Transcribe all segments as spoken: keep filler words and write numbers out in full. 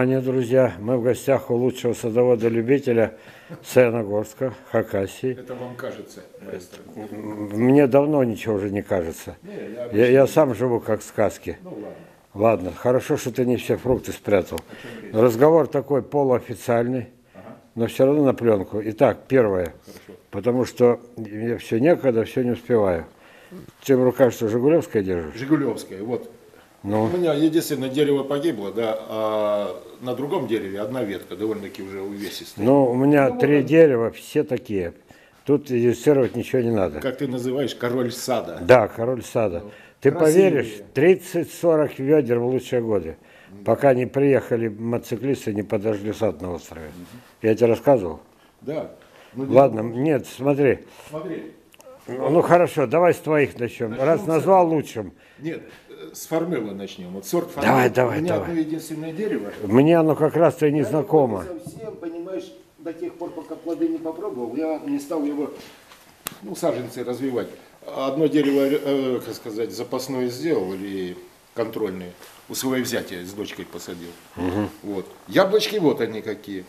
Внимание, друзья, мы в гостях у лучшего садовода-любителя Саяногорска, Хакасии. Это вам кажется, маэстро? Мне давно ничего уже не кажется. Не, я, Я, я сам живу как в сказке. Ну ладно. Ладно, хорошо, что ты не все фрукты спрятал. Разговор такой полуофициальный, ага. Но все равно на пленку. Итак, первое, хорошо. Потому что мне все некогда, все не успеваю. Ты в руках что, Жигулевская держишь? Жигулевская, вот. Ну. У меня единственное дерево погибло, да, а на другом дереве одна ветка, довольно-таки уже увесистая. Ну, у меня ну, три вот дерева, все такие. Тут регистрировать ничего не надо. Как ты называешь, король сада. Да, король сада. Ну, ты красивее. Поверишь, тридцать-сорок ведер в лучшие годы, да. Пока не приехали мотоциклисты, не подожгли сад на острове. Угу. Я тебе рассказывал? Да. Ну, ладно, нет, смотри. Смотри. Ну, ну хорошо, давай с твоих начнем. Начнем раз назвал лучшим. Нет, с формелы начнем. Вот сорт формелы. Давай, давай, У меня давай. одно единственное дерево. Мне оно как раз-то и не я знакомо. Не совсем, понимаешь, до тех пор, пока плоды не попробовал, я не стал его, ну, саженцы развивать. Одно дерево, э, как сказать, запасное сделал или контрольное. У своего взятия с дочкой посадил. Угу. Вот. Яблочки вот они какие.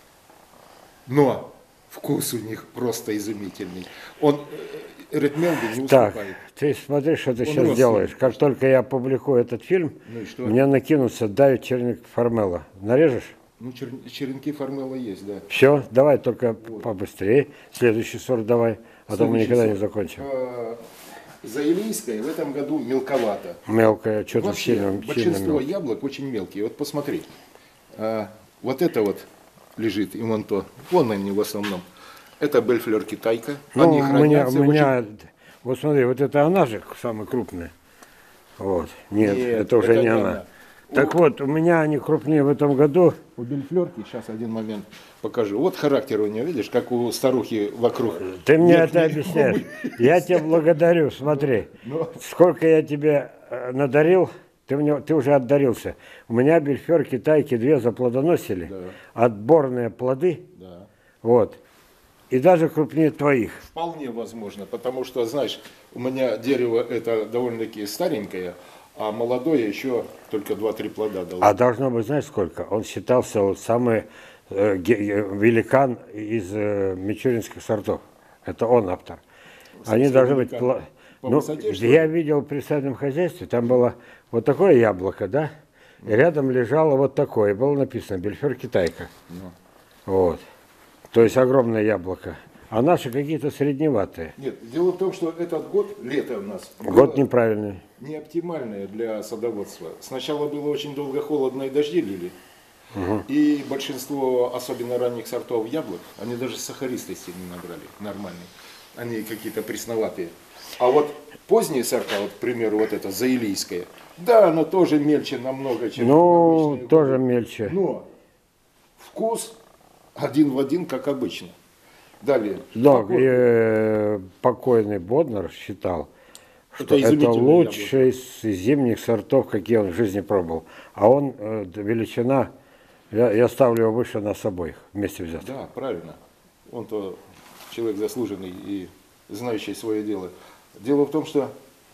Но вкус у них просто изумительный. Он Редмелби не уступает. Так, ты смотри, что ты Он сейчас делаешь. Как только я опубликую этот фильм, ну мне накинутся «Давит черенок Формела». Нарежешь? Ну, чер... черенки Формела есть, да. Все, давай только вот. Побыстрее. Следующий сорт давай, а то мы никогда сорт. не закончим. А, Заилийская в этом году мелковато. Мелкая, что-то Вообще, сильно, большинство сильно яблок очень мелкие. Вот посмотри, а, вот это вот лежит, и вон то, вон они в основном. Это Бельфлер китайка. Ну, они у меня, у меня очень... вот смотри, вот это она же самая крупная. Вот. Нет, Нет это уже это не она. она. Так у... вот, у меня они крупнее в этом году. У Бельфлерки, сейчас один момент покажу. Вот характер у нее, видишь, как у старухи вокруг. Ты мне это объясняешь. Я тебя благодарю, смотри. Но... Сколько я тебе надарил, ты, мне, ты уже отдарился. У меня Бельфлер китайки две заплодоносили. Да. Отборные плоды. Да. Вот. И даже крупнее твоих. Вполне возможно, потому что, знаешь, у меня дерево это довольно-таки старенькое, а молодое еще только два-три плода дало. А должно быть, знаешь, сколько? Он считался вот самый э, великан из э, мичуринских сортов. Это он автор. Они должны быть... По ну, высоте, я видел при садовом хозяйстве, там было вот такое яблоко, да? И рядом лежало вот такое, было написано «Бельфлер китайка». Ну. Вот. То есть огромное яблоко. А наши какие-то средневатые. Нет, дело в том, что этот год, лето у нас, год неправильный. Не оптимальное для садоводства. Сначала было очень долго холодно и дожди лили. Угу. И большинство, особенно ранних сортов яблок, они даже сахаристости не набрали, нормальные. Они какие-то пресноватые. А вот поздние сорта, вот, к примеру, вот это заилийское, да, оно тоже мельче намного, чем ну, обычные. тоже мельче. Но вкус один в один, как обычно. Далее. Да, покойный, э, покойный Боднер считал, что это, это лучший из зимних сортов, какие он в жизни пробовал. А он, э, величина, я, я ставлю его выше нас обоих, вместе взятых. Да, правильно. Он-то человек заслуженный и знающий свое дело. Дело в том, что,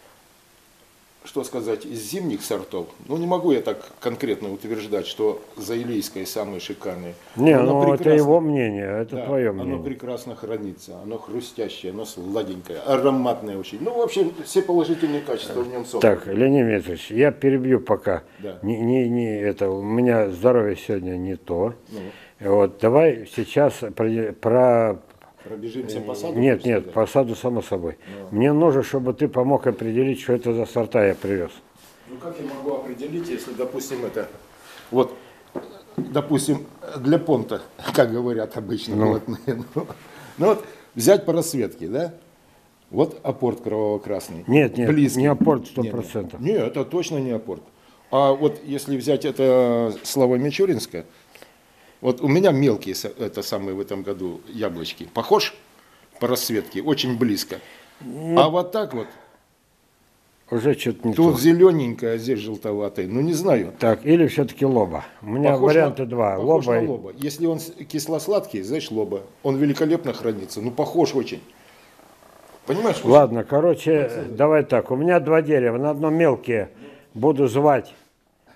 что сказать, из зимних сортов, ну не могу я так конкретно утверждать, что заилийское самое шикарное. Не, ну прекрасно... это его мнение, это да, твое мнение. Оно прекрасно хранится, оно хрустящее, оно сладенькое, ароматное очень. Ну, в общем, все положительные качества в нем собраны. Так, Леонид Дмитриевич, я перебью пока. Да. Не, не, не, это, у меня здоровье сегодня не то. Ну. Вот, давай сейчас про... про... Пробежимся по саду? Нет, нет, сказать? По саду само собой. Но. Мне нужно, чтобы ты помог определить, что это за сорта я привез. Ну как я могу определить, если, допустим, это, вот, допустим, для понта, как говорят обычно, ну, блатные, ну, ну вот взять по расцветке, да? Вот апорт кроваво-красный. Нет, нет, близкий. Не апорт сто процентов. Нет, нет, это точно не апорт. А вот если взять это Слава Мичуринска, вот у меня мелкие, это самые в этом году яблочки. Похож по расцветке, очень близко. Ну, а вот так вот. Уже что-то не Тут то. Зелененькое, а здесь желтоватое. Ну не знаю. Так, или все-таки лоба. У меня похож варианты на, два. Похож лоба, на лоба. Если он кисло-сладкий, значит лоба. Он великолепно хранится. Ну похож очень. Понимаешь? Ладно, короче, давай так. У меня два дерева. На одном мелкие буду звать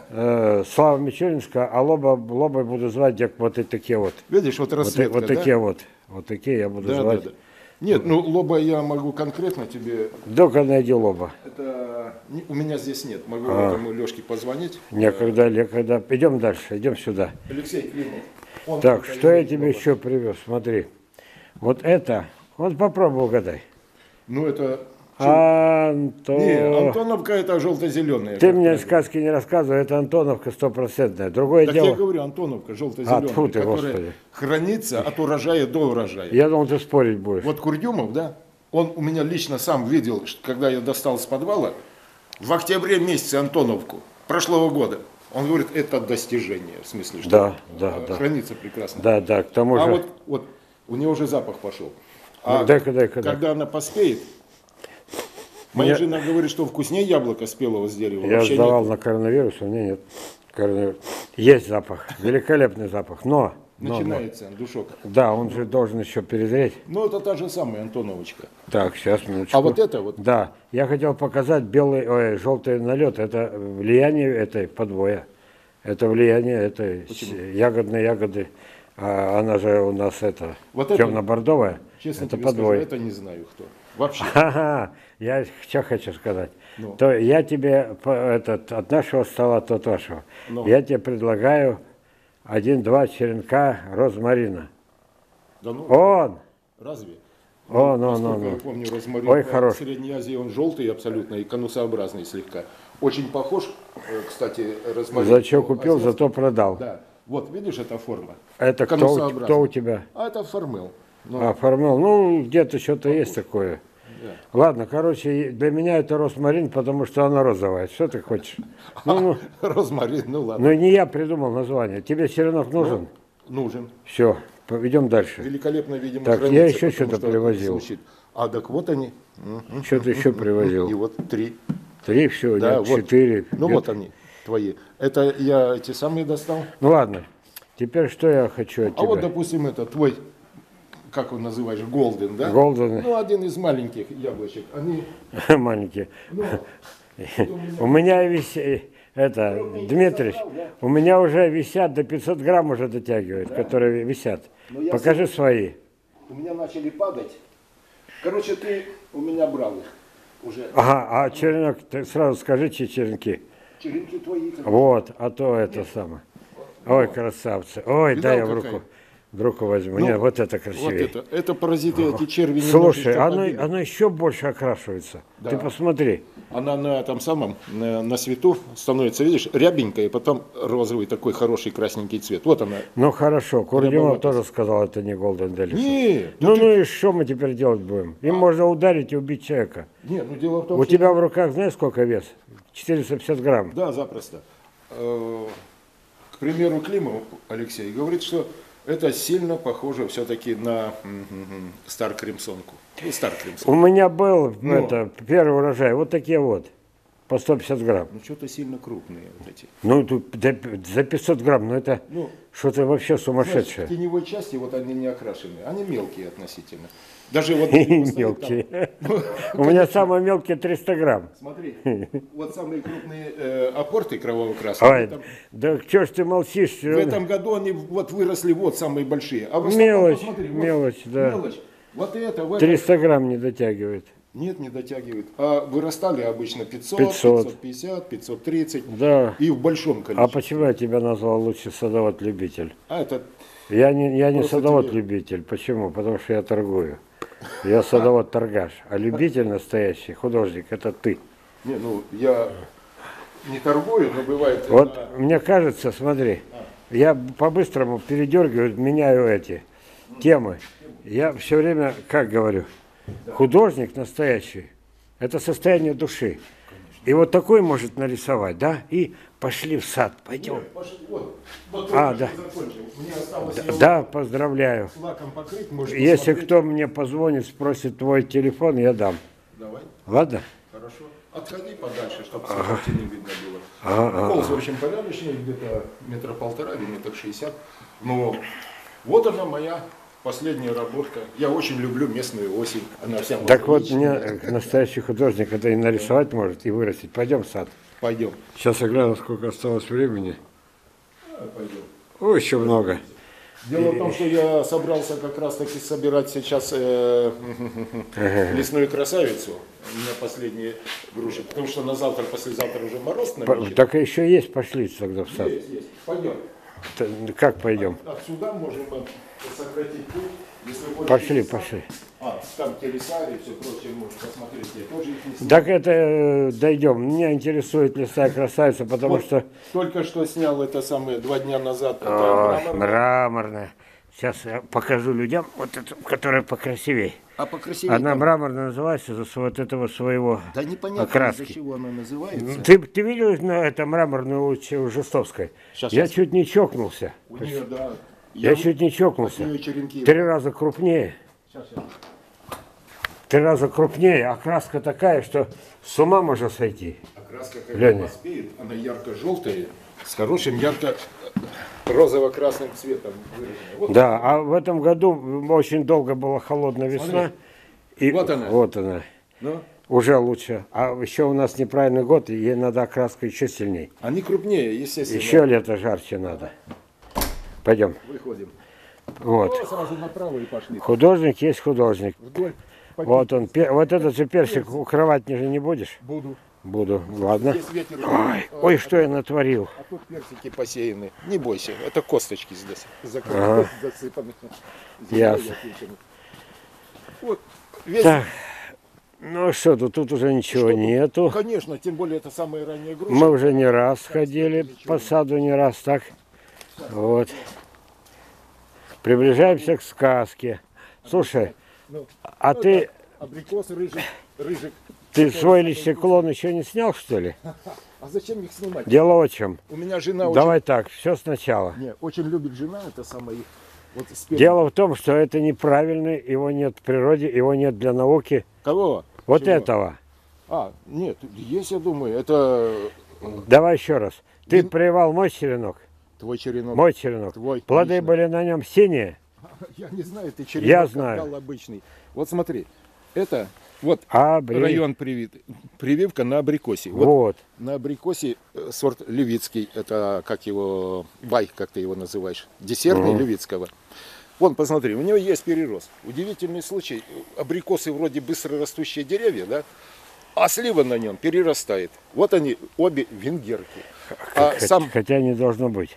э, Слава Мичуринска, а лоба, лобой буду звать, как вот и такие вот. Видишь, вот Вот, расцветка, вот да? такие вот. Вот такие я буду Да, звать. да, да. Нет, ну лоба я могу конкретно тебе. Только найди лоба. Это не- у меня здесь нет. Могу А. этому Лешке позвонить. Некогда, некогда. Идем дальше, идем сюда. Алексей Климов. Он Так, только что я имеет тебе лоба. еще привез? Смотри. Вот это. Вот попробуй угадай. Ну это. Антон... Не, Антоновка это желто-зеленая. Ты как мне правило. сказки не рассказывай, это Антоновка стопроцентная. Другое Так дело. я говорю, Антоновка А, желто-зеленая, тьфу ты, которая Господи. хранится от урожая до урожая. Я думал, ты спорить будешь. Вот Курдюмов, да, он у меня лично сам видел, что когда я достал с подвала, в октябре месяце Антоновку прошлого года. Он говорит, это достижение, в смысле, что Да, да, э, да. хранится прекрасно. Да, да, к тому А же... вот, вот у нее уже запах пошел. А Ну, дай-ка, дай-ка, дай. когда она поспеет, моя Я- жена говорит, что вкуснее яблоко спелого с дерева. Я вообще сдавал нет. на коронавирус, у меня нет. Коронавирус. Есть запах, великолепный запах, но, но, но- Начинается душок. да, он же должен еще перезреть. Ну, это та же самая Антоновочка. Так, сейчас, минуточку. А вот это вот, Да, я хотел показать белый, ой, желтый налет, это влияние этой подвоя. Это влияние этой с- ягодной ягоды. А она же у нас это, Вот это- темно-бордовая. честно это тебе скажу, подвой. это не знаю кто. Вообще. Ага, я что хочу сказать. Ну. То я тебе по- этот, от нашего стола, то от вашего. Ну. Я тебе предлагаю один-два черенка розмарина. Да ну, Он! разве? О, ну, Насколько ну, я ну. помню, розмарин Ой, в хорош. Средней Азии он желтый абсолютно и конусообразный слегка. Очень похож, э, кстати, розмарин. За что Ну, купил, азиатский. зато продал. Да. Вот, видишь, эта форма. Это кто, у- Конусообразный. кто у тебя? А это формел. Ну, А, формел. Ну, где-то что-то есть такое. да. Ладно, короче, для меня это розмарин, потому что она розовая. Что ты хочешь? Ну, ну, Розмарин, ну ладно. ну, не я придумал название. Тебе черенок нужен? Нужен. Все, идем дальше. Великолепно, видимо, Так, хранится, я еще потому что-то что привозил. звучит. А, так вот они. Что ты еще привозил? И вот три. Три, все, Да, нет, вот. четыре. Ну Где-то- вот они, твои. Это я эти самые достал. Ну ладно, теперь что я хочу от А вот, тебя? допустим, это твой, как он называешь, Голден, да? Голден. Ну, один из маленьких яблочек. Они, Маленький. ну, У меня висит, это, Дмитрий, у меня уже висят, до пятьсот грамм уже дотягивают, которые висят. Ну, я Покажи свои. у меня начали падать. Короче, ты у меня брал их уже. Ага, а черенок, ты сразу скажи, чьи черенки. Черенки твои. как- Вот, а то это самое. Ой, красавцы. Ой, Видал, дай я в какая? руку. В руку возьму. Ну, Нет, вот это Вот красивее. это. Это паразиты, эти черви Слушай, немножечко оно, побили. оно еще больше окрашивается. Да. Ты посмотри. Она на там самом, на, на свету становится, видишь, рябенькая, и потом розовый такой хороший красненький цвет. Вот она. Ну хорошо, Курдюмов Прямо тоже сказал, это не Golden Delicious. Не, Ну, ну и что мы теперь делать будем? Им можно ударить и убить человека. не, ну дело в том, У что... тебя в руках знаешь сколько вес? четыреста пятьдесят грамм. Да, запросто. Э, К примеру, Климов Алексей говорит, что это сильно похоже все-таки на м, м, м, Стар Кримсонку. Ну, Стар Кримсон. У меня был Ну. это, первый урожай, вот такие вот, по сто пятьдесят грамм. Ну, что-то сильно крупные вот эти. Ну, тут за за пятьсот грамм, ну это Ну, что-то вообще знаешь, в сумасшедшее. теневой части вот они не окрашены. Они мелкие относительно. Даже вот... дерево стоит Мелкие. там. У меня самые мелкие триста грамм. Смотри, вот самые крупные э, апорты кроваво-красные. Ой, там- да что ж ты молчишь? В этом году они вот выросли вот самые большие. А в основном, Мелочь, посмотри, вот, мелочь, да. Мелочь. Вот это, в этом- триста грамм не дотягивает. Нет, не дотягивают. А вырастали обычно пятьсот, пятьсот. пятьсот пятьдесят, пятьсот тридцать. Да. И в большом А количестве. почему я тебя назвал лучший садовод-любитель? А это Я не, я не Просто садовод-любитель. Почему? Потому что я торгую. Я садовод-торгаш. А любитель настоящий, художник, это ты. не, ну я не торгую, но бывает. Вот на- мне кажется, смотри, я по-быстрому передергиваю, меняю эти темы. Я все время, как говорю, художник настоящий, это состояние души. И вот такой может нарисовать, да? И пошли в сад, пойдем. Пошли, вот, вот А, только да. что закончил. Мне осталось Да, его да, поздравляю. с лаком покрыть. Можешь Если посмотреть. кто мне позвонит, спросит твой телефон, я дам. Давай, Ладно? хорошо. Отходи подальше, чтобы ага. не видно было. Ага, Холст, в общем, порядочный, где-то метра полтора или метр шестьдесят. Но вот она моя последняя работка. Я очень люблю местную осень. Она вся Так вот, мне мозаичная. э, настоящий художник это и нарисовать может, и вырастить. Пойдем в сад. Пойдем. Сейчас я гляну, сколько осталось времени. А, пойдем. Ой, еще много. Дело в том, что я собрался как раз таки собирать сейчас э, лесную красавицу. У меня последние груши. Потому что на завтра, послезавтра уже мороз намечен. Так еще есть, пошли тогда в сад. Есть, есть. Пойдем. Как пойдем? От, отсюда можем сократить путь. Если вы Пошли, леса, пошли. А, там телеса и все прочее, можете посмотреть. Я тоже их не снял. Так это э, дойдем. Меня интересует лесная красавица, потому Вот что... Только что снял это самое два дня назад. Это Ой, мраморное. мраморная. Сейчас я покажу людям вот эту, которая покрасивее. А покрасивее Она там- мраморная называется за вот этого своего Да непонятно, окраски. из-за чего она называется. Ты, ты видел на это мраморную улицу Жестовской? Щас, Я щас. чуть не чокнулся. У нее, да. Я, чуть не чокнулся. от нее черенки. Три раза крупнее. Сейчас, сейчас. Три раза крупнее. Окраска такая, что с ума можно сойти. Окраска, когда Леня. поспеет, она ярко-желтая, с хорошим ярко-розово-красным цветом выражена. Вот. Да, а в этом году очень долго была холодная весна. Смотри. И Вот она. Вот она. Ну, Уже лучше. А еще у нас неправильный год, и ей надо окраска еще сильней. они крупнее, естественно. Еще лето жарче надо. Пойдем. Выходим. Вот. О, сразу направо и пошли. Художник есть художник. Вдоль. Пойдем. Вот он. Пе- Вот этот же персик укрывать не же не будешь? Буду. Буду. Ладно. Здесь ветер. Ой, ой, что я натворил. А тут персики посеяны. Не бойся, это косточки здесь закры- Ага. засыпаны. Ясно. Землей окучены. Вот, весь... Так. Ну что тут, тут уже ничего Что тут? нету. Конечно, тем более это самые ранние груши. Мы уже не раз ходили по саду, не раз так. Вот. Приближаемся к сказке. Слушай, Ну, а ну, ты, это абрикос, рыжик, рыжик. ты свой личный клон еще не снял, что ли? А зачем их снимать? Дело в чем. У меня жена Давай так, все сначала. очень... Не, очень любит жена, это самое их. Вот спереди. Дело в том, что это неправильно, его нет в природе, его нет для науки. Кого? Вот Чего? этого. А, нет, есть, я думаю, это Давай еще раз. Ты Вин- привал мой черенок? твой черенок. Мой черенок. Твой, Плоды лично. были на нем синие, Я не знаю, ты черенок Я знаю. отдал обычный. Вот смотри, это вот а бри- район привит, прививка на абрикосе. Вот Вот. на абрикосе э, сорт Левицкий, это как его, бай, как ты его называешь, десертный Мгм. Левицкого. Вон, посмотри, у него есть перерост. Удивительный случай. Абрикосы вроде быстро растущие деревья, да? А слива на нем перерастает. Вот они, обе венгерки. А Хотя, сам хотя не должно быть.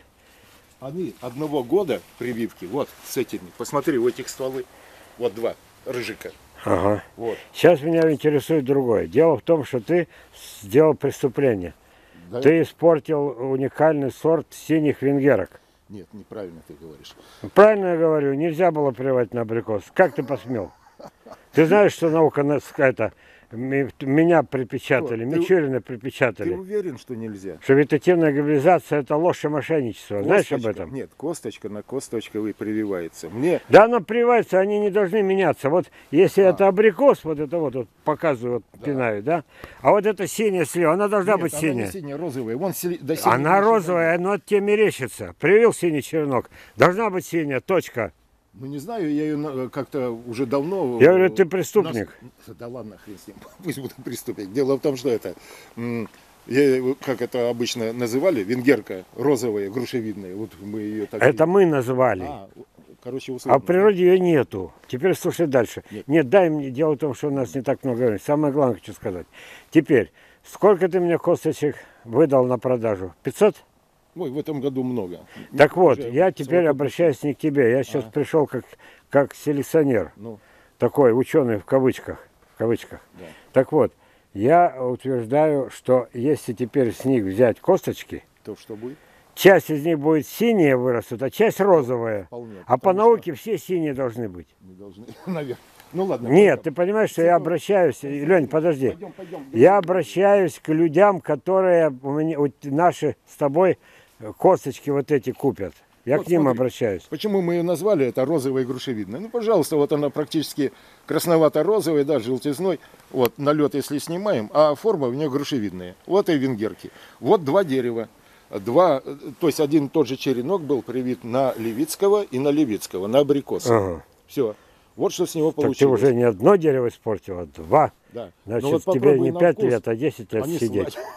они одного года прививки, вот с этими. Посмотри, у этих стволы, вот два рыжика. Ага. Вот. Сейчас меня интересует другое. Дело в том, что ты сделал преступление. Да? Ты испортил уникальный сорт синих венгерок. Нет, неправильно ты говоришь. Правильно я говорю, нельзя было прививать на абрикос. Как ты посмел? Ты знаешь, что наука нас это, ми- меня припечатали, Что, ты- Мичурина Ты припечатали. уверен, что нельзя? Что вегетативная глобализация это ложь и мошенничество. Знаешь об Косточка- этом? Нет, косточка на косточковый прививается. Мне Да, оно прививается, они не должны меняться. Вот если А. это абрикос, вот это вот, вот показывают, вот, пинают, да? А вот это синяя слива, она должна Нет, быть она синяя. не синяя, розовая. Вон сли- до синей Она не розовая, но от тебе мерещится. Привил синий черенок. Должна быть синяя, точка. Ну не знаю, я ее на- как-то уже давно... Я говорю, ты преступник. Нас- Да ладно, хрен с ним, пусть буду преступник. Дело в том, что это, м, я- как это обычно называли, венгерка розовая, грушевидная. Вот мы ее так... Это мы назвали. А, короче, А условно. в природе ее нету. Теперь слушай дальше. Нет. Нет, дай мне, дело в том, что у нас не так много времени. Самое главное хочу сказать. Теперь, сколько ты мне косточек выдал на продажу? пятьсот? Ой, в этом году много. Так вот, Уже я теперь совокупно- обращаюсь не к тебе. Я сейчас А. пришел как, как селекционер. Ну, Такой ученый в кавычках. В кавычках. да. Так вот, я утверждаю, что если теперь с них взять косточки, То что будет? часть из них будет синяя вырастут, а часть розовая. Вполне. А по Потому науке все синие должны быть. что Мы должны, наверное. Ну ладно. Нет, ты понимаешь, что я обращаюсь, Лень, подожди, Пойдем, пойдем. я обращаюсь к людям, которые у меня, вот наши с тобой косточки вот эти купят. Я Вот к ним смотри. обращаюсь. Почему мы ее назвали, это розовая грушевидная? Ну, пожалуйста, вот она практически красновато-розовая, да, желтизной. Вот, налет, если снимаем, а форма у нее грушевидная. Вот и венгерки. Вот два дерева. Два, э, то есть один и тот же черенок был привит на Левицкого и на Левицкого, на абрикоса. Ага. Все. Вот что с него Так получилось. ты уже не одно дерево испортил, а два. Да. Значит, Ну вот тебе попробуй не на пять вкус. лет, а десять лет Они сидеть. сладкие.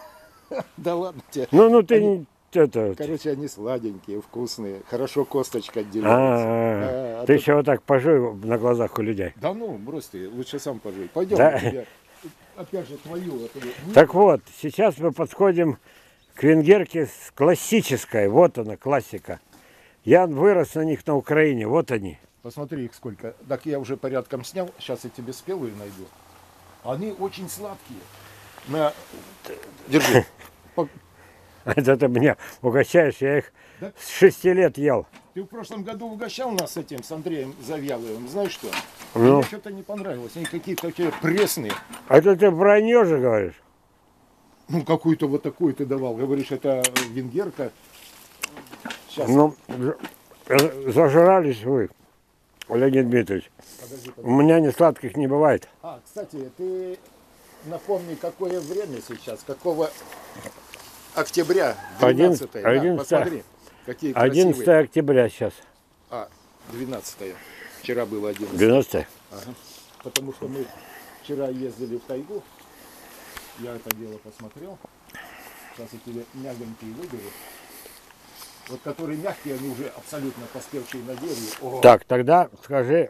Да ладно тебе. Ну, ну ты Они- не- это... Короче, они сладенькие, вкусные, хорошо косточка отделяется. А, А, а ты тут- еще вот так пожуй на глазах у людей. Да ну, брось ты, лучше сам пожуй. Пойдем, Да? я тебе, опять же, твою. вот эту- Так вот, сейчас мы подходим к венгерке с классической. Вот она, классика. Я вырос на них на Украине, вот они. Посмотри их сколько. Так я уже порядком снял, сейчас я тебе спелую найду. Они очень сладкие. На... Держи. По- Это ты меня угощаешь, я их Да? с шести лет ел. Ты в прошлом году угощал нас с этим, с Андреем Завьяловым. Знаешь что? Ну. Мне что-то не понравилось. Они какие-то такие пресные. А это ты про нее же говоришь? Ну, какую-то вот такую ты давал. Говоришь, это венгерка. Сейчас. Ну, за- зажрались вы, Леонид Дмитриевич. Подожди, подожди. У меня ни сладких не бывает. А, кстати, ты напомни, какое время сейчас, какого октября, двенадцатое. Да, одиннадцатое. посмотри, какие красивые. одиннадцатое октября сейчас. А, двенадцатое. Вчера было одиннадцатое. двенадцатое. Ага. Потому что мы вчера ездили в тайгу. Я это дело посмотрел. Сейчас я тебе мягонькие выберу. Вот которые мягкие, они уже абсолютно поспевшие на дереве. О, Так, тогда скажи,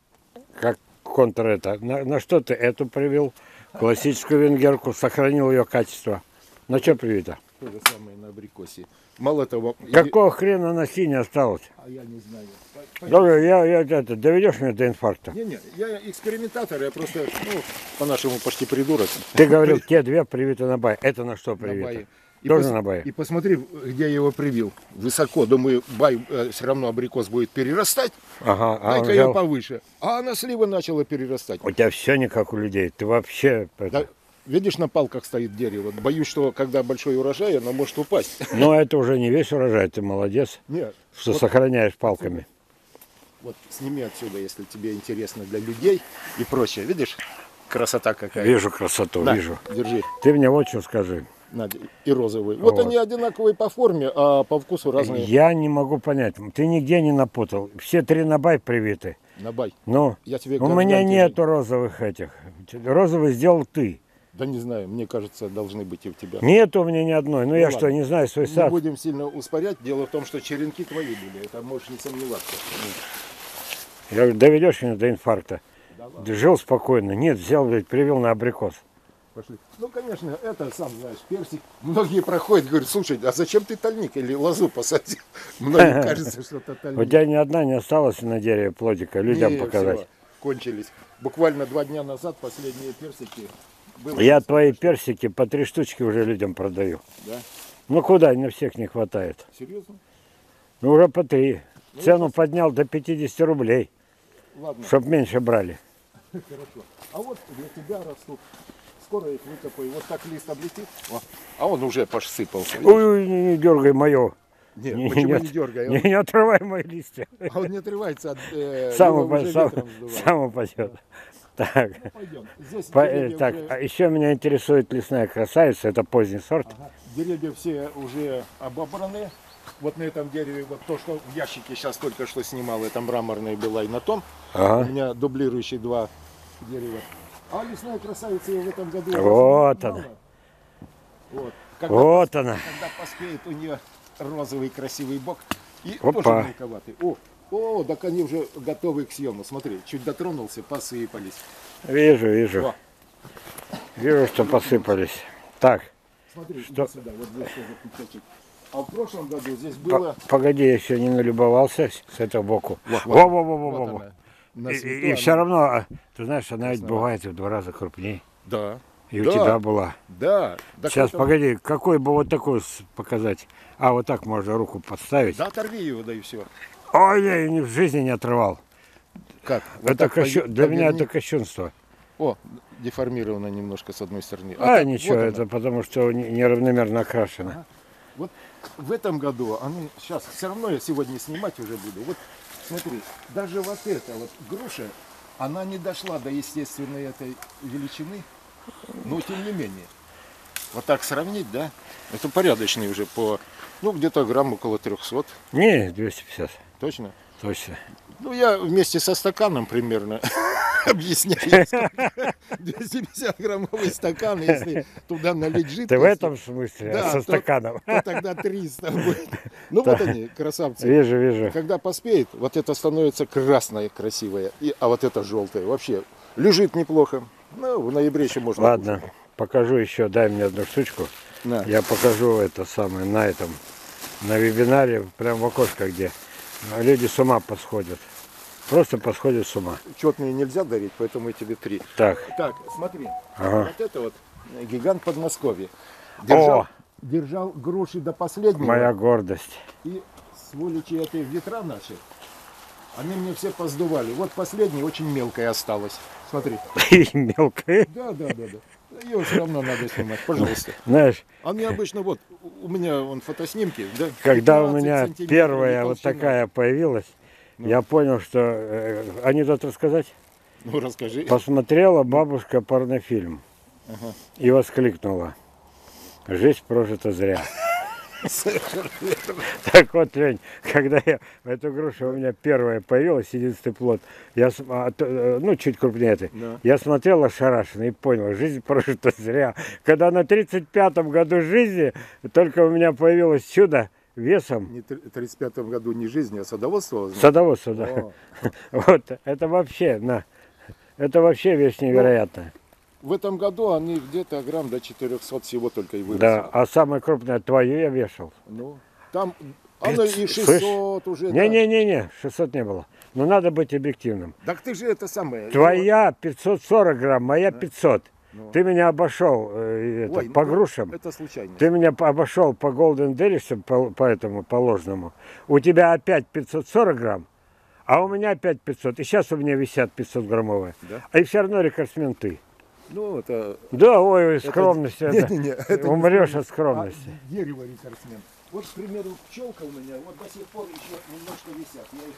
как контр это, на, на что ты эту привел, классическую венгерку, сохранил ее качество? На что привито? то же самое на абрикосе. Мало того, я- Какого хрена на сине осталось? а я не знаю. По- по- Добре, я, я, это, доведешь меня до инфаркта? Не-не, я экспериментатор, я просто, ну, по-нашему почти придурок. Ты говорил, те две привиты на бай. Это на что На привито? бае. И Тоже пос- на бае? И посмотри, где я его привил. Высоко. Думаю, бай все равно абрикос будет перерастать. Ага, а он Дай-ка я взял. повыше. А она слива начала перерастать. У тебя все не как у людей. Ты вообще... это- Да, видишь, на палках стоит дерево. Боюсь, что когда большой урожай, оно может упасть. Но это уже не весь урожай, ты молодец, Нет. что Вот, сохраняешь палками. вот сними отсюда, если тебе интересно для людей и прочее. Видишь, красота какая. Вижу красоту, На, вижу. держи. Ты мне вот что скажи. Надя, и розовый. Вот, Вот. они одинаковые по форме, а по вкусу разные. Я не могу понять, ты нигде не напутал. Все три на бай привиты. На бай. Ну, Я тебе у меня гарантирую. нету розовых этих. Розовый сделал ты. Да не знаю, мне кажется, должны быть и у тебя. Нету у меня ни одной. Ну, я ладно. что, не знаю свой Не сад? будем сильно успорять. Дело в том, что черенки твои были. Это можешь не сомневаться. Я говорю, доведешь меня до инфаркта. Да ладно. Ты жил спокойно. Нет, взял, блядь, привел на абрикос. Пошли. Ну, конечно, это, сам знаешь, персик. Многие проходят, говорят, слушай, а зачем ты тальник или лозу посадил? Многим кажется, что это У тальник. тебя ни одна не осталась на дереве плодика, людям Не, показать. всё, кончились. Буквально два дня назад последние персики. Было Я несколько твои штук. персики по три штучки уже людям продаю. Да? Ну куда, на всех не хватает. Серьезно? Ну уже по три. Цену поднял до пятидесяти рублей, Ладно, чтоб меньше брали. хорошо. А вот для тебя растут. Скоро их выкопаю. Вот так лист облетит. О, а он уже посыпался. видишь? Ой, не, не дергай мое. Нет, Не, почему нет, не дергай? Не, Он, не отрывай мои листья. а он не отрывается от э, Сам, его упадет, уже сам, ветром сдувает. сам упадет. Так, Ну, пойдем. Здесь по- деревья э, так, уже- а еще меня интересует лесная красавица. Это поздний сорт. Ага. Деревья все уже обобраны. Вот на этом дереве, вот то, что в ящике сейчас только что снимал, это мраморная была и на том. У Ага. меня дублирующие два дерева. А лесная красавица ее в этом году Вот мало. она. Вот. Когда, Вот пос- она. когда поспеет у нее розовый красивый бок. И Опа. тоже мелковатый. О, о, так они уже готовы к съему. Смотри, чуть дотронулся, посыпались. Вижу, вижу. О, Вижу, что посыпались. Так, смотри, Что? иди сюда, вот здесь тоже пятачок. А в прошлом году здесь по- было... погоди, я еще не налюбовался с с этого боку. Вот, вот, Во-во-во-во-во. вот она. На И, свету и- и она- все равно, а, ты знаешь, она ведь Красноватая. бывает в два раза крупнее. Да. И у Да. тебя была. Да. Так Сейчас, это- погоди, какой бы вот такой с- показать? А, вот так можно руку подставить. Да, оторви его, да и все. Ой, я ее ни в жизни не отрывал. Как? Вот Это так кощу- пове- Для меня поверни. это кощунство. О, деформировано немножко с одной стороны. А, так, ничего, вот она. это потому что не- неравномерно окрашено. Вот в этом году, они сейчас, все равно я сегодня снимать уже буду. Вот смотри, даже вот эта вот груша, она не дошла до естественной этой величины, но тем не менее. Вот так сравнить, да? Это порядочный уже по, ну где-то грамм около трехсот, Не, двести пятьдесят, точно. точно. Ну я вместе со стаканом примерно объясняет. двести пятьдесят граммовый стакан, если туда налить жидкость. Ты в этом смысле? Да, со то, стаканом? то тогда триста будет. Ну вот они, красавцы. Вижу, вижу. Когда поспеет, вот это становится красное, красивое, и, а вот это желтое. Вообще лежит неплохо. Ну, в ноябре еще можно. Ладно, кушать. покажу еще, дай мне одну штучку. На. Я покажу это самое на этом, на вебинаре, прям в окошко, где люди с ума посходят. Просто посходят с ума. Четные нельзя дарить, поэтому я тебе три. Так. Так, смотри. Ага. Вот это вот гигант Подмосковья. Держал, О! держал груши до последнего. Моя гордость. И сволочи этой ветра наши, они мне все поздували. Вот последний очень мелкая осталась. Смотри. И мелкая. Да, да, да, да. Ее все равно надо снимать, пожалуйста. Знаешь, Они обычно, вот, у меня вон фотоснимки, да? когда у пятнадцать меня сантиметров первая и вот толщина. такая появилась, я понял, что... Э, анекдот рассказать? Ну, расскажи. Посмотрела бабушка порнофильм Ага. и воскликнула: жизнь прожита зря. Так вот, Лень, когда я эту грушу у меня первая появилась, единственный плод, я, с- а, то, э, ну, чуть крупнее этой, Да. я смотрел ошарашенно и понял, жизнь прожита зря. Когда на тридцать пятом году жизни только у меня появилось чудо весом Не в тридцать пятом году не жизни, а садоводство. возможно? садоводства, да. О. Вот, это вообще, на, это вообще вещь невероятная. В этом году они где-то грамм до четырехсот всего только и выросли. Да, а самое крупное твое я вешал. Ну, там оно и Слышь? шестьсот уже. да. Не-не-не-не, шестьсот не было. Но надо быть объективным. Так ты же это самое. Твоя пятьсот сорок грамм, моя пятьсот. Ну. Ты меня обошел э, это, Ой, по ну, грушам. Это случайно. Ты меня по- обошел по Golden Delicious, по, по этому, по ложному. У тебя опять пятьсот сорок грамм, а у меня опять пятьсот. И сейчас у меня висят пятьсот граммовые. Да? А и все равно рекордсмен ты. Ну, это... Да, ой, ой, скромность. это- это. Не-не-не, это не Умрешь скромность, от скромности. а дерево рекордсмен. Вот, к примеру, пчелка у меня, вот до сих пор еще немножко висят. Я их...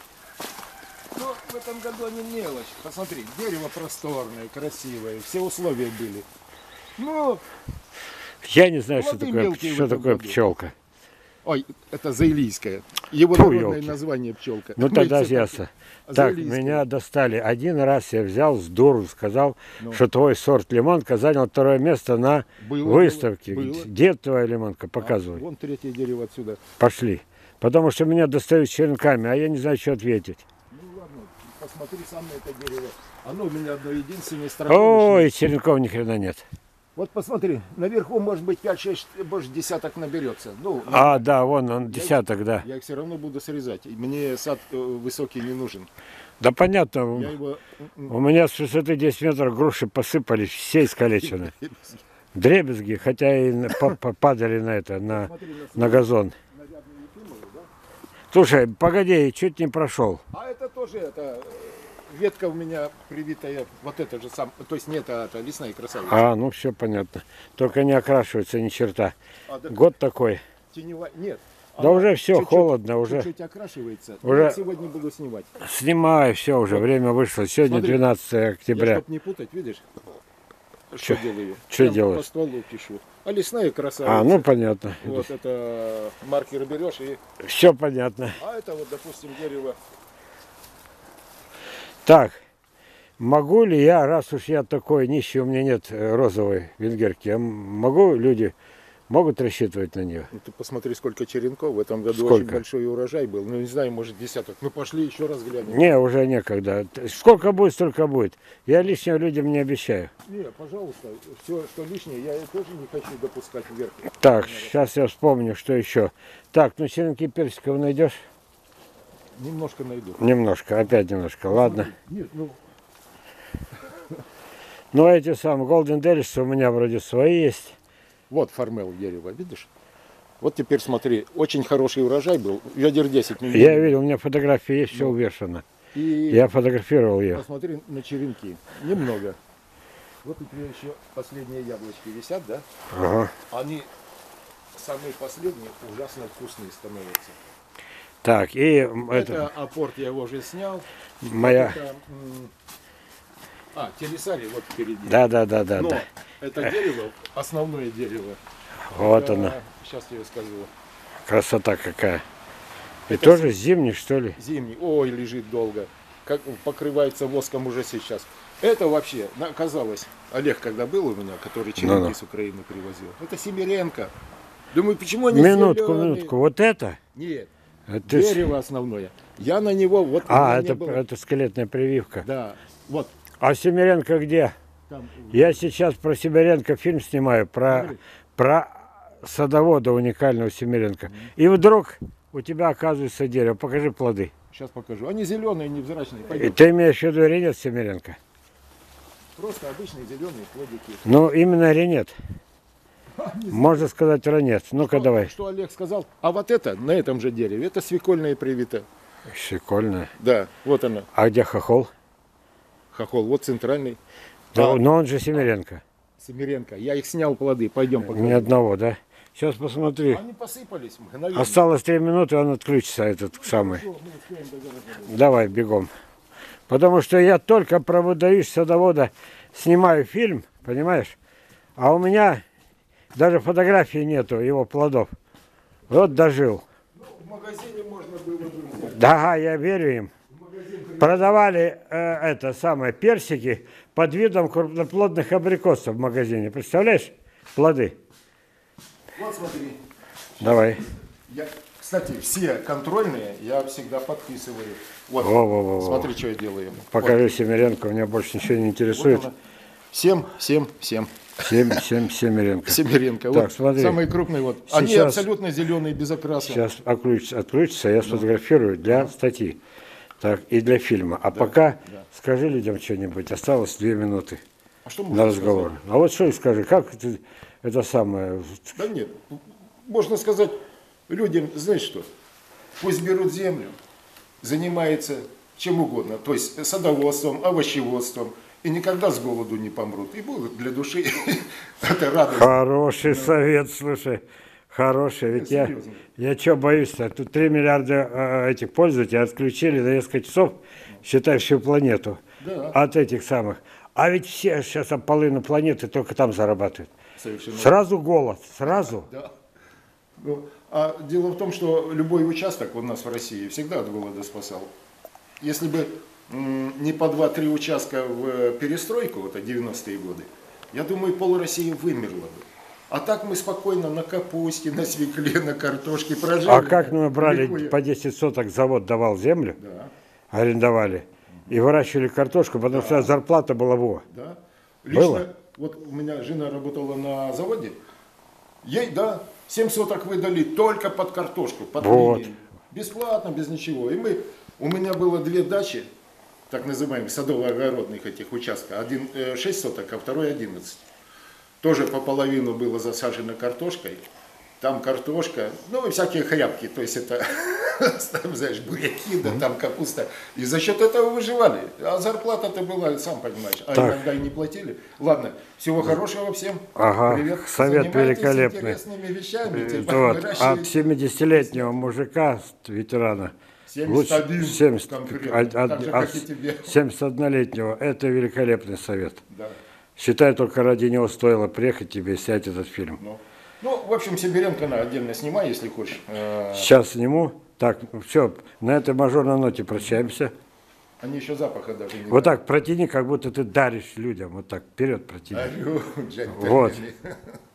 Но в этом году они мелочь. Посмотри, дерево просторное, красивое, все условия были. Ну, Я не знаю, что плоды такое, мелкие в что этом такое году. пчелка. ой, это заилийская. Его Фу, народное ёлки. название пчелка. Ну Мы тогда все ясно. так- Так, заилийская. меня достали. Один раз я взял с дуру, сказал, Ну. что твой сорт лимонка занял второе место на Было, выставке. было, было. Где твоя лимонка? Показывай. А, вон третье дерево отсюда. Пошли. Потому что меня достают черенками, а я не знаю, что ответить. Ну ладно, посмотри сам на это дерево. Оно у меня одно единственное Ой, страховочное. черенков ни хрена нет. Вот посмотри, наверху может быть пять-шесть, может десяток наберется. Ну, А, да, вон он, десяток, да. я их все равно буду срезать. И мне сад э, высокий не нужен. Да понятно, Я его... м, у меня с высоты десять метров груши посыпались, все искалечены. Дребезги, хотя и на- па- па- падали на это, на, Смотри, на на газон. нарядную ефимовую, да? Слушай, погоди, чуть не прошел. А это тоже это э, ветка у меня привитая, вот это же сам, то есть не это, это лесная красавица. А, ну все понятно. Только не окрашивается ни черта. А, да, Год такой. теневая, нет. Да Она уже всё, чуть-чуть- холодно, уже. Чуть-чуть окрашивается. Уже- Я сегодня буду снимать. Снимаю, все уже, время вышло. Сегодня Смотри, двенадцатое Я, октября. чтоб не путать, видишь? Что делаю? чё Прям делаешь? По стволу пишу. А лесная красавица. А, ну понятно. Вот это маркер берешь и... Все понятно. А это вот, допустим, дерево. Так, могу ли я, раз уж я такой нищий, у меня нет э, розовой венгерки, а м- могу люди, могут рассчитывать на нее? Ну, ты посмотри, сколько черенков. В этом году Сколько? очень большой урожай был. Ну, не знаю, может, десяток. Ну, пошли еще раз глянем. Не, уже некогда. Т- Сколько будет, столько будет. Я лишнего людям не обещаю. Не, пожалуйста, все, что лишнее, я тоже не хочу допускать вверх. Так, сейчас я вспомню, что еще. Так, ну черенки персиков найдешь? Немножко найду. Немножко, опять немножко, ладно. Нет, ну, Ну, эти самые Golden Delicious у меня вроде свои есть. вот формел дерева, видишь? Вот теперь смотри, очень хороший урожай был, ведер десять. минимум. Я видел, у меня фотографии есть, все увешано. И Я фотографировал ее. посмотри на черенки, немного. Вот у тебя еще последние яблочки висят, да? Ага. Они самые последние ужасно вкусные становятся. Так, и м, Это, это, апорт я его уже снял. моя... Это, м, а, телесарий вот впереди. Да, да, да, да, Но да. это дерево, основное дерево. Вот это, она, Сейчас я скажу. красота какая. И Это тоже зимний, что ли? Зимний. Ой, лежит долго. Как покрывается воском уже сейчас. Это вообще, оказалось, Олег, когда был у меня, который черенки Ну-ну. с Украины привозил, это Семеренко. Думаю, почему они Минутку, зеленые? минутку. Вот это? Нет, Это с- дерево основное. Я на него, вот у А, меня не это, было- это скелетная прививка. Да, вот А Семеренко где? там. Я сейчас про Семеренко фильм снимаю, про, Смотри. про садовода уникального Семеренко. И вдруг у тебя оказывается дерево. Покажи плоды. Сейчас покажу. Они зеленые, невзрачные. И Пойдем. ты имеешь в виду ренет Семеренко? Просто обычные зеленые плодики. Ну, именно ренет. Можно сказать ранец. Ну-ка, Что- давай. Что Олег сказал? А вот это на этом же дереве, это свекольная привита. Прикольно. Да, вот она, А где хохол? хохол, вот центральный. Да, А, но он же Семеренко. Семеренко. Я их снял плоды, пойдем Ни покажем. одного, да? Сейчас посмотри. Они посыпались мгновенно. Осталось три минуты, он отключится, этот самый. Что, мы успеем догадаться. Давай, бегом. Потому что я только про выдающего садовода снимаю фильм, понимаешь? А у меня даже фотографии нету его плодов. Вот дожил. Ну, в магазине можно было бы взять. Да, я верю им. В магазин при- Продавали э, это самое персики под видом крупноплодных абрикосов в магазине. Представляешь? Плоды. Вот смотри. Давай. Я, кстати, все контрольные я всегда подписываю. Вот, Во-во-во-во. смотри, что я делаю. Покажи Семеренко, меня больше ничего не Вот интересует. она. Семь, семь, семь. Семь, семь, Семеренко. Семеренко. Так, Вот смотри. самые крупные вот. Они Сейчас- абсолютно зеленые, без окраса. Сейчас отключится, отключится, я сфотографирую для статьи. Так, и для фильма. А пока да. скажи людям что-нибудь. Осталось две минуты А что на можно разговор. А вот что и скажи, как это, это самое... сказать? Да нет, можно сказать людям, знаешь что, пусть берут землю, занимаются чем угодно, то есть садоводством, овощеводством, и никогда с голоду не помрут. И будут для души это радость. Хороший совет, слушай. Хороший. Ведь я, серьезно. я что боюсь-то? Тут три миллиарда э, этих пользователей отключили за несколько часов, считай, всю планету. Да. От этих самых. А ведь все сейчас половина планеты только там зарабатывают. Совершенно. Сразу голод, сразу. Да. Ну, а дело в том, что любой участок у нас в России всегда от голода спасал. Если бы м, не по два-три участка в перестройку, это девяностые годы, я думаю, пол России вымерло бы. А так мы спокойно на капусте, на свекле, на картошке прожили. А как мы брали Легко. по десять соток, завод давал землю, Да, арендовали, и выращивали картошку, потому что зарплата была во. да. Было? Лично, вот у меня жена работала на заводе, ей, да, семь соток выдали только под картошку, под Вот. линию. Бесплатно, без ничего. И мы, у меня было две дачи, так называемых садово-огородных этих участков. Один э, шесть соток, а второй одиннадцать. Тоже по половину было засажено картошкой. Там картошка, ну и всякие хряпки, то есть это, там, знаешь, буряки, да, там капуста. И за счет этого выживали. А зарплата-то была, сам понимаешь, а Так. иногда и не платили. Ладно, всего хорошего всем. Ага, Привет. совет Занимайтесь великолепный. интересными вещами. Э, типа, вот, выращивайте. от семидесятилетнего мужика, ветерана, семьдесят один семьдесят, конкретно, от- от- так же, от как и тебе. семидесятиоднолетнего, это великолепный совет. Да. Считай, только ради него стоило приехать тебе и снять этот фильм. Ну, ну, в общем, Семеренко на отдельно снимай, если хочешь. Э, Сейчас сниму. Так, все, на этой мажорной ноте прощаемся. Они еще запаха даже не Вот так протяни, как будто ты даришь людям. Вот так, вперед протяни. знают. Алло, джентльмены. Вот.